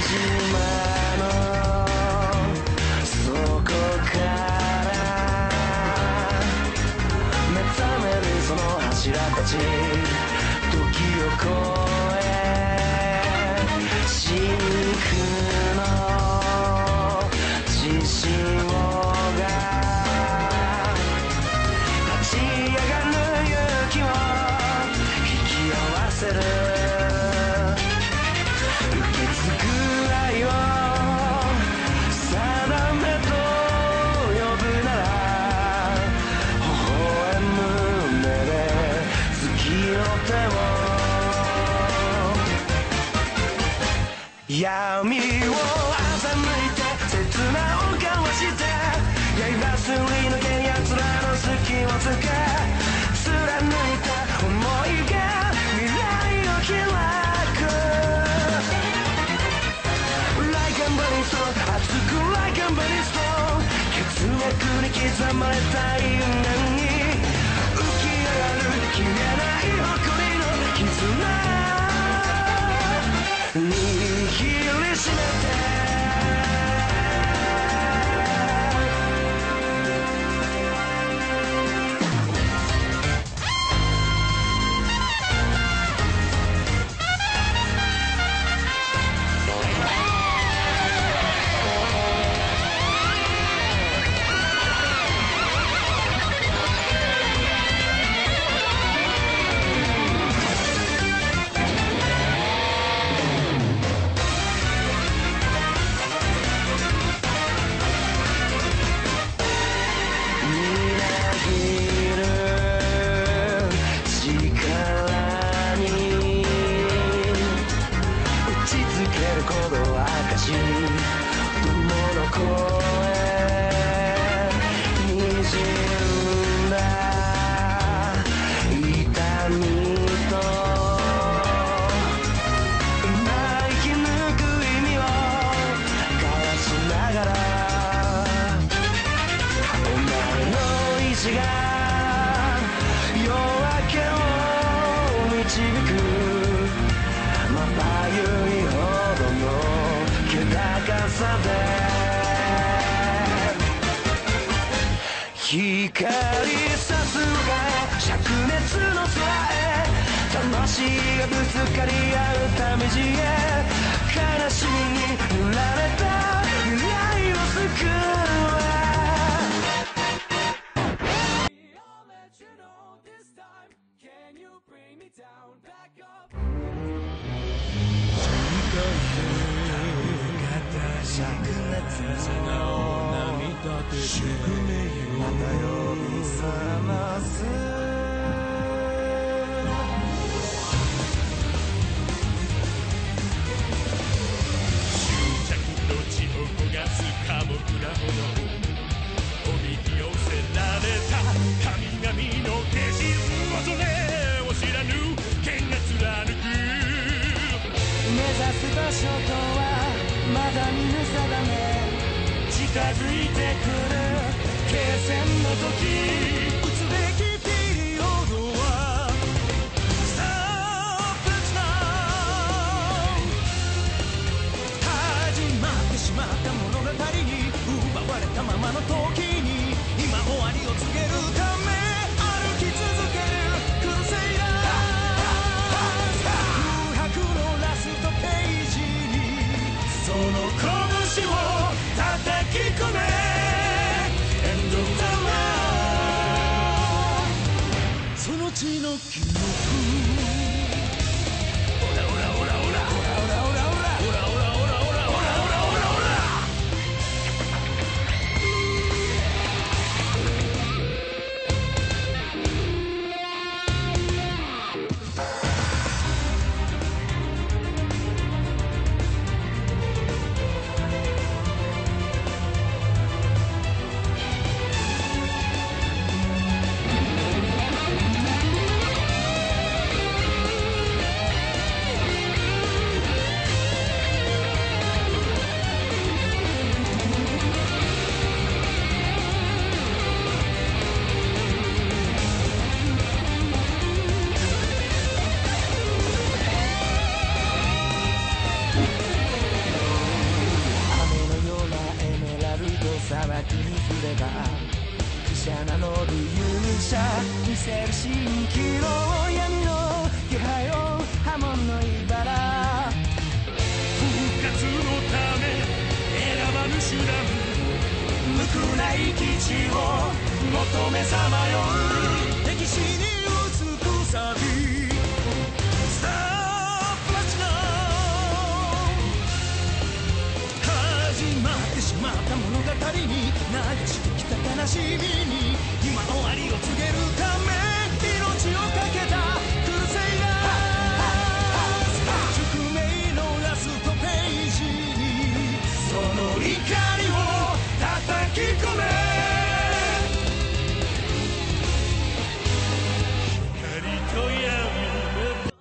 島の底から目覚めるその柱たち、時を越え真空の獅子王が立ち上がる勇気を引き合わせる、受け継ぐ愛を定めと呼ぶなら、微笑む目で月の手を闇を欺いて刹那を交わして、刃すり抜け奴らの隙をつけ、貫いた想いが未来を開く。 Like a burning stone 熱く Like a burning stone 血脈に刻まれた因縁に浮き上がる消えない誇りの絆、握りしめて光さすが灼熱の空へ、魂がぶつかり合うため地へ、悲しみに塗られた未来を救う。灼熱の宿命をまた呼び覚ます執着の血を焦がす寡黙な炎、おびき寄せられた神々の化身、恐れを知らぬ剣が貫く。 目指す場所とはまだ見ぬ定め、近づいてくる決戦の時、 打つべきピリオドは Stop it now。 始まってしまった物語に奪われたままの時に、今終わりを告げるため歩き続けるクルセイダー、空白のラストページにその拳を叩き込め、 End of the world。 その血の記憶、オラオラオラオラオラオラオラオラオラオラオラオラオラオラオラオラオラ。 名乗る勇者見せる蜃気楼闇の気配を波紋の茨復活のため選ばぬ手段無垢ない基地を求めさまよう歴史に映くサビスタープラチナ始まってしまった物語に流してきた悲しみに今終わりを告げるため命をかけたクルセイダー宿命のラストページにその怒りを叩き込め光と闇の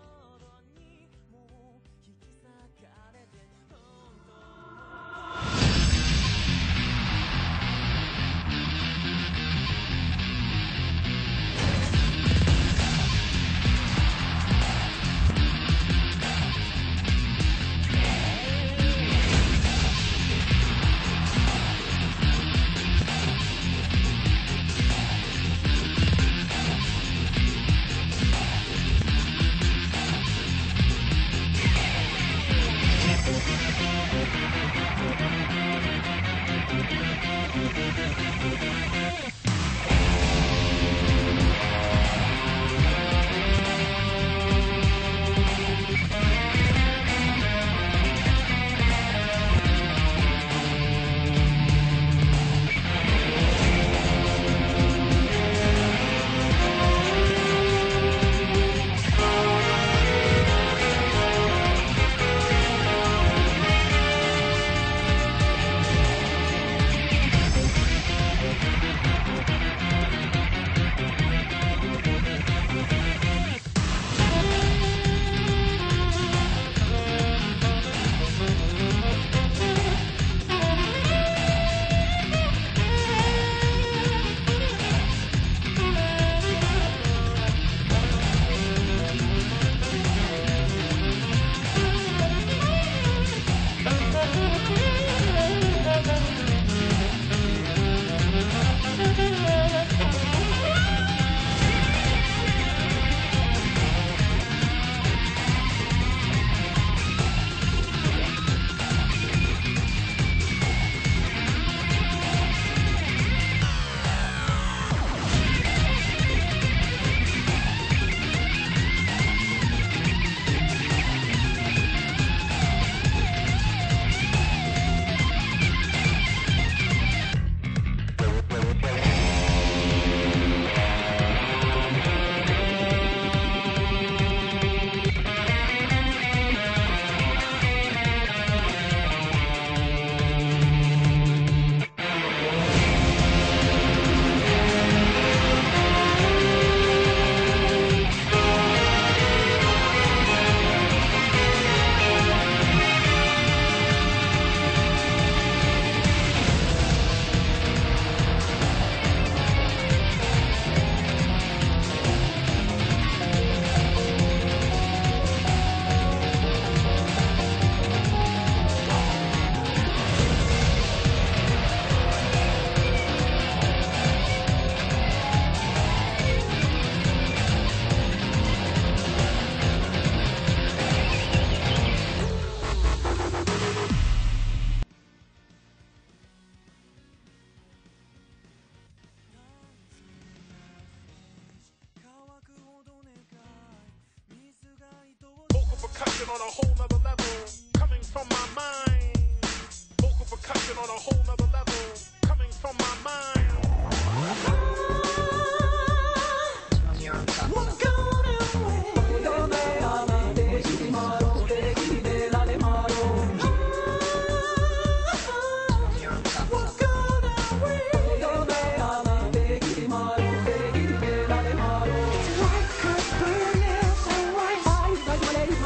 percussion on a whole nother level, coming from my mind. Vocal percussion on a whole nother level, coming from my mind.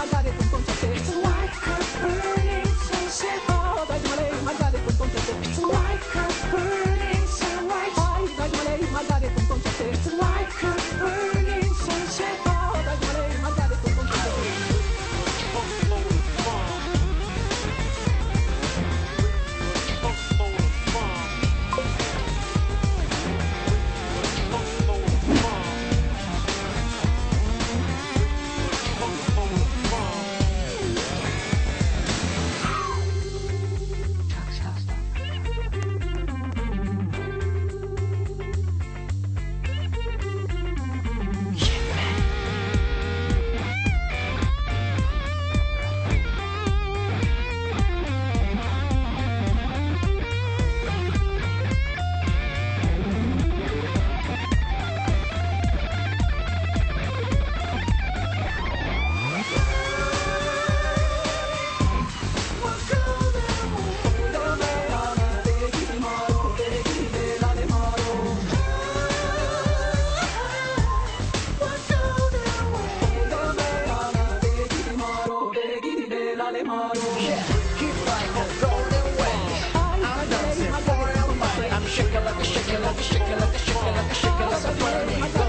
It's like a bunny.